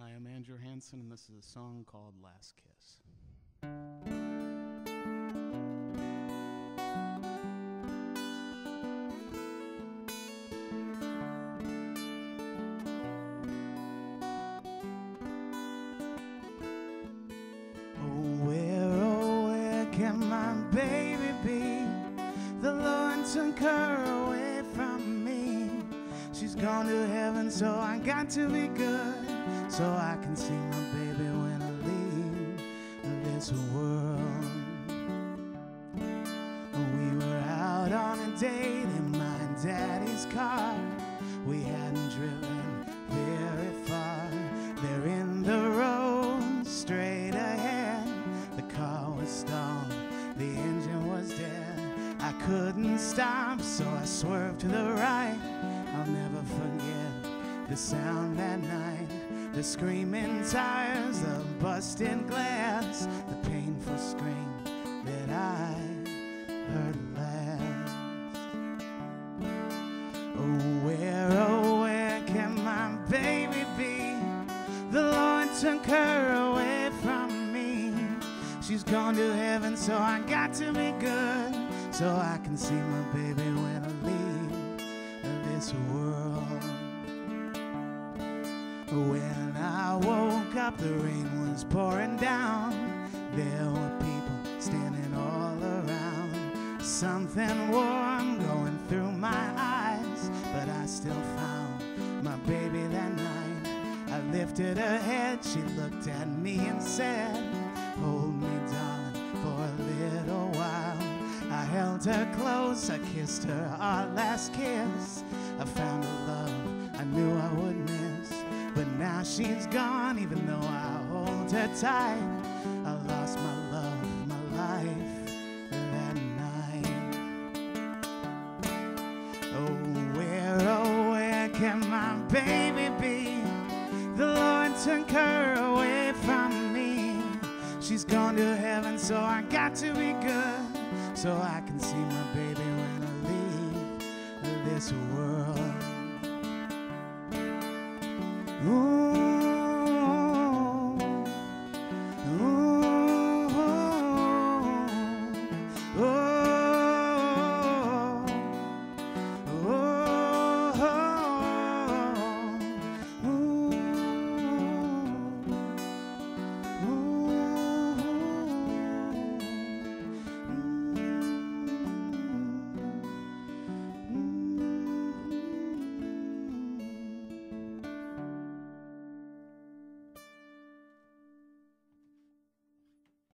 I am Andrew Hanson, and this is a song called Last Kiss. Oh, where can my baby be? The Lord took her away from me. She's gone to heaven, so I got to be good, so I can see my baby when I leave this world. We were out on a date in my daddy's car. We hadn't driven very far. There in the road, straight ahead. The car was stalled, the engine was dead. I couldn't stop, so I swerved to the right. I'll never forget the sound that night, the screaming tires, the busted glass, the painful scream that I heard last. Oh, where can my baby be? The Lord took her away from me. She's gone to heaven, so I got to be good, so I can see my baby when I leave this world. When I woke up, the rain was pouring down. There were people standing all around. Something warm going through my eyes, but I still found my baby that night. I lifted her head, she looked at me and said, "Hold me, darling, for a little while." I held her close, I kissed her, our last kiss. I found a love I knew I would miss, but now she's gone, even though I hold her tight. I lost my love, my life that night. Oh, where can my baby be? The Lord took her away from me. She's gone to heaven, so I got to be good, so I can see my baby when I leave this world. Ooh.